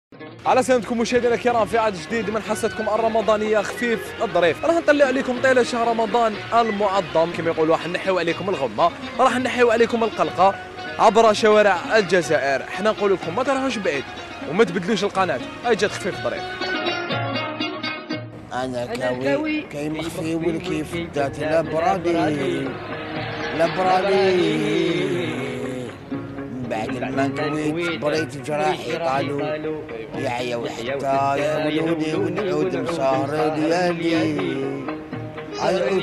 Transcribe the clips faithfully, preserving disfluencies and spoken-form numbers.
على سلامتكم مشاهدينا الكرام في عدد جديد من حصتكم الرمضانيه خفيف الظريف. راح نطلع عليكم طيله شهر رمضان المعظم كما يقولوا، راح نحيو عليكم الغمه، راح نحيو عليكم القلقه عبر شوارع الجزائر. احنا نقول لكم ما تروحوش بعيد وما تبدلوش القناه، هاي جات خفيف ظريف. انا كاوي كاي مخفي والكيف دات لبرادي لبرادي بعد ما كويت بريت جراحي قالوا يا عيا وحتى يا ولودي ونعود مسهر ليالي عيعود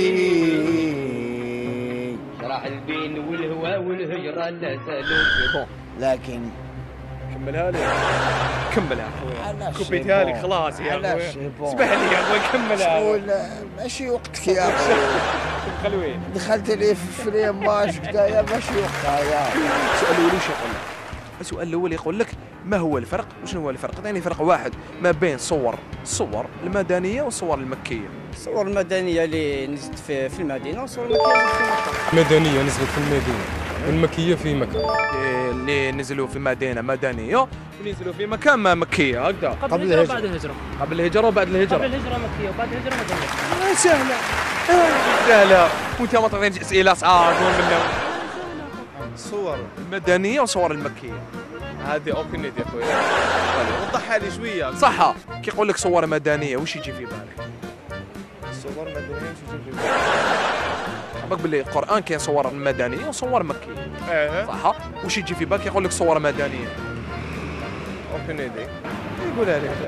سالي راح البين والهوى والهجرة لا زالوا. لكن كملها لي كملها اخويا، كوبيتها لك خلاص يا اخويا، اسمح لي يا اخويا كملها. قول ماشي وقتك يا اخويا، خلوين دخلت لي في فريم ماش كدايا ماشي وقتها يا السؤال الاول وش يقول لك؟ السؤال الاول يقول لك ما هو الفرق؟ وشنو هو الفرق؟ يعني فرق واحد ما بين صور الصور المدنيه والصور المكيه. الصور المدنيه اللي نزلت في, في المدينه والصور المكيه نزلت في مكه. مدنيه نزلت في المدينه والمكيه في مكه. اللي نزلوا في مدينه مدنيه ونزلوا في مكان ما مكيه هكذا. قبل الهجره وبعد الهجره. قبل الهجره وبعد الهجره. قبل الهجره مكيه وبعد الهجره مدنيه. آه سهله آه سهله، وانت ما تعطينيش اسئله صعاب منهم. الصور المدنيه والصور المكيه هذه اوبن يا اخويا، وضحها لي شويه. صح، كي يقول لك صور مدنيه وش يجي في بالك؟ الصور المدنيه وش يجي في بالك؟ بالك باللي القران كاين صور مدنيه وصور مكيه. ايه صح، وش يجي في بالك يقول لك صور مدنيه؟ اوبن يدي يقولها لي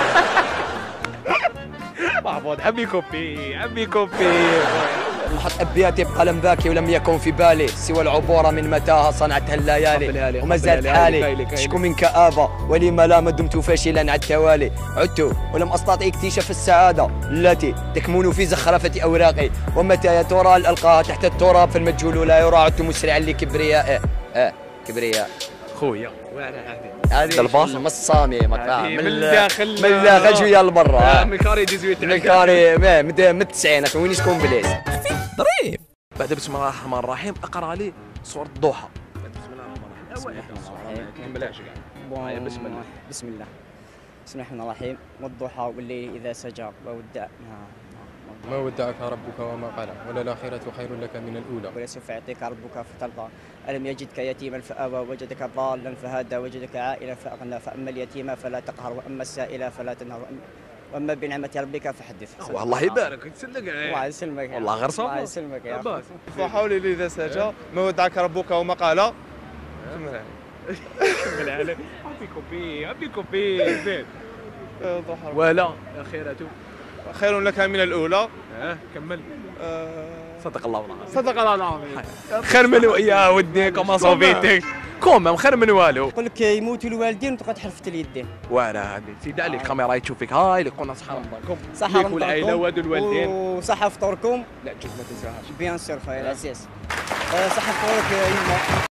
محمود عمي كوبي عمي كوبي. محط أبياتي بقلم باكي ولم يكن في بالي سوى العبورة من متاهة صنعتها الليالي وما زالت حالي أشكو من كآبة ولما لا ما دمت فاشلا على التوالي عدت ولم أستطع اكتشاف السعادة التي تكمن في زخرفة أوراقي ومتى يا ترى ألقاها تحت التراب فالمجهول لا يرى عدت مسرعا لكبريائه آه كبرياء خويا هذه الباص مصامي مكان من الداخل من الداخل شويه لبرا من كاري ديزويت من كاري من التسعينات وين يسكن بليس ظريف. بعد بسم الله الرحمن الرحيم اقرا لي سوره الضحى. بسم الله الرحمن الرحيم كملهاش كاع. بسم الله بسم الله بسم الله الرحمن الرحيم والضحى والليل اذا سجى وودع ما ودعك ربك وما قلى وللآخرة خير لك من الأولى ولسوف يعطيك ربك فترضى ألم يجدك يتيما فآوى وجدك ضالا فهدى وجدك عائلا فأغنى فأما اليتيم فلا تقهر وأما السائل فلا تنهر وأما بنعمة ربك فحدث. والله يبارك يسلمك الله يسلمك والله غير صافي. الله يسلمك يا أخي. فحولي لي اذا سجى ما ودعك ربك وما قال. كملها كملها عليه عبي كوبي عبي كوبي زين. ضحى ولا يا خيرته خير لك من الاولى. اه كمل. أه صدق الله العظيم. صدق الله العظيم. خير من يا ودي كما صوبيتك كوم خير من والو. يقول لك يموتوا الوالدين وتبقى تحلفت اليدين. وانا هذه سيدي عليك الكاميرا تشوفك هاي اللي قلنا صحه رمضانكم صحه رمضانكم والعائله وهادو الوالدين وصحه فطوركم. لا جوج ما تنساهاش بيان سور خويا العزيز. صحه فطورك يا يما.